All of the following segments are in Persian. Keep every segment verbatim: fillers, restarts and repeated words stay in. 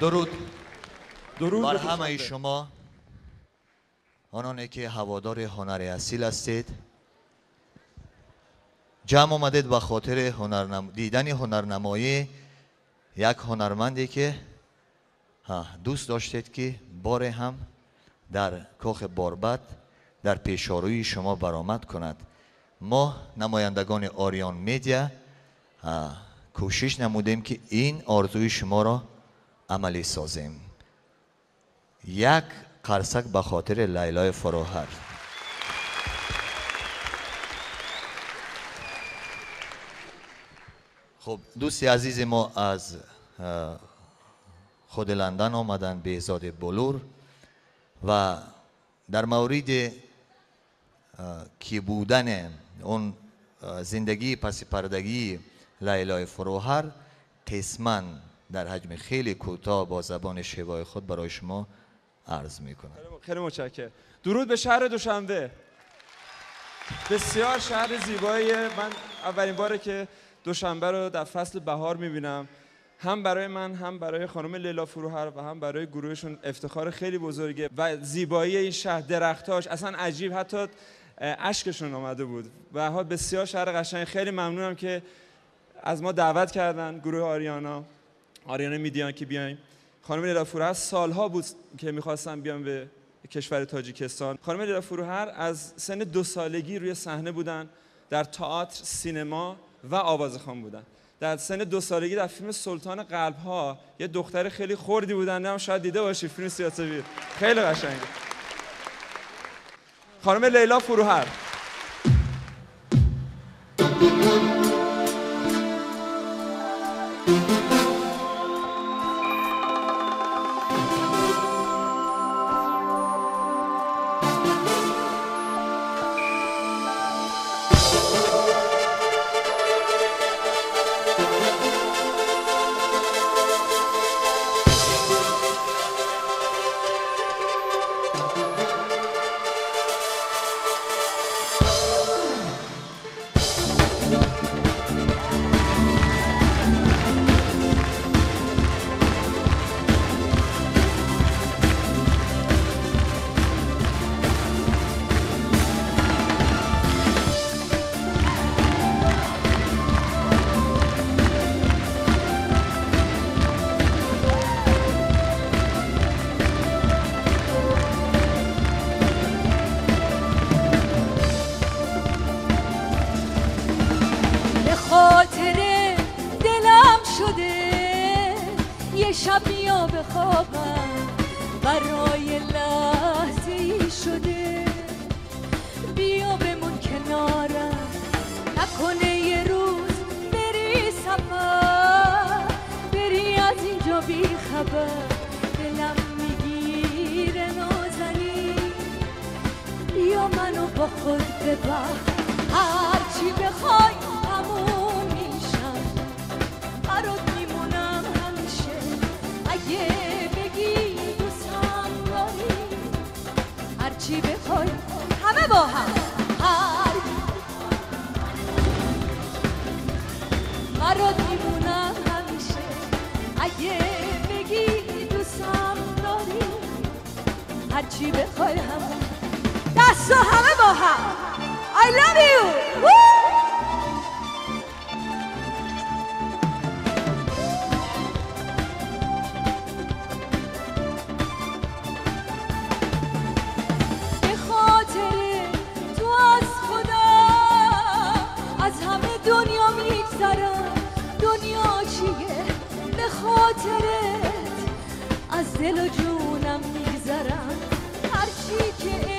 درود درود بر به همه دوشنبه. شما آنانی که هوادار هنر اصیل هستید. جمع آمدید به خاطر هنرنم... دیدن هنرنمایی یک هنرمندی که دوست داشتید که بار هم در کاخ باربد در پیشاروی شما برآمد کند. ما نمایندگان آریان میدیا کوشش نمودیم که این آرزوی شما را عملی سازیم. یک قرصک به خاطر لیلای فروهر. خب دوستی عزیز ما از خود لندن آمدن، بهزاد بلور، و در مورد کی بودن اون زندگی پس پردگی لیلای فروهر قسماً در حجم خیلی کوتاه با زبان شیوای خود برای شما عرض میکنم. خیلی متشکرم. درود به شهر دوشنبه. بسیار شهر زیباییه. من اولین باره که دوشنبه رو در فصل بهار میبینم. هم برای من، هم برای خانم لیلا فروهر و هم برای گروهشون افتخار خیلی بزرگه و زیبایی این شهر، درختاش اصلا عجیب، حتی اشکشون آمده بود. به هر حال بسیار شهر قشنگ. خیلی ممنونم که از ما دعوت کردن گروه آریانا آریانا میدیان که بیایم. خانم لیلا فروهر سالها بود که میخواستم بیام به کشور تاجیکستان. خانم لیلا فروهر از سن دو سالگی روی صحنه بودن، در تئاتر، سینما و آوازخوان بودن. در سن دو سالگی در فیلم سلطان قلب‌ها یه دختر خیلی خردی بودن، هم شاید دیده باشی، فیلم سیاسی خیلی قشنگه. خانم لیلا فروهر. شب بیا بخوابم برای لحظه‌ای شده، بیا بمون کنارم نکنه یه روز بری سفر، بری از اینجا بی خبر، دلم میگیره نازنی، بیا منو با خود ببر، هرچی بخوای همون میشم، برات میمونم همیشه، اگه بگی دوستم داری، هرچی بخوای همه با هم، هر برات میمونم همیشه، اگه بگی دوستم داری، هرچی بخوای همه، دست همه با هم. I love you. Woo! به خاطر تو از خودم از همه دنیا میگذرم، دنیا چیه به خاطرت از دل و جونم میگذرم، هرچی که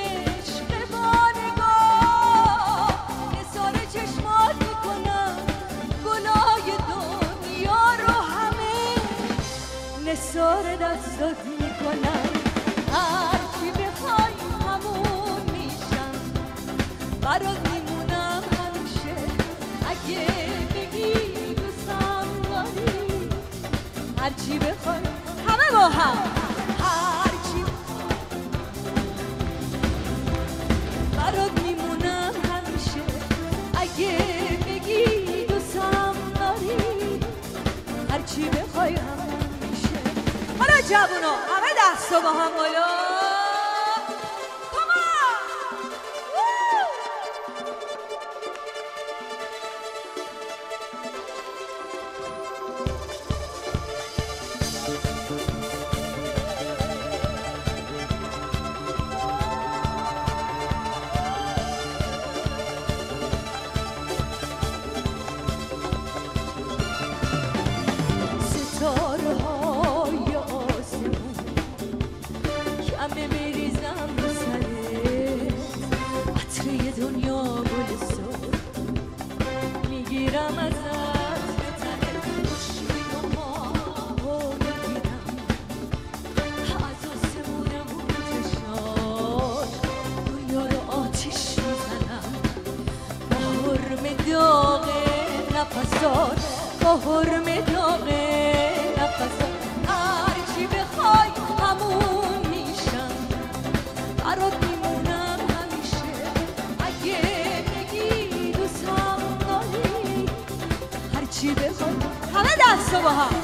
نثار دستات میکنم، هرچی بخوای همون میشم، برات میمونم همیشه، اگه بگی دوستم داری، هرچی بخوای همه با هم، هرچی برات میمونم همیشه، اگه بگی دوستم داری، هرچی بخوای همون. جوونا همه دستا با هم بالا. ستاره‌های آسمون کمه میریزم رو سرت، عطر دنیا گل سر میگیرم ازت به تنت، خورشید و ماهو میگیرم از آسمونمون چشاش، دنیا رو آتیش میزنم با حرم داغ نفسات، با حرم داغ نفسات. هرچی بخوای همون میشم، برات میمونم همیشه. اگه بگی دوستم داری، هرچی بخوای همه دستا با هم.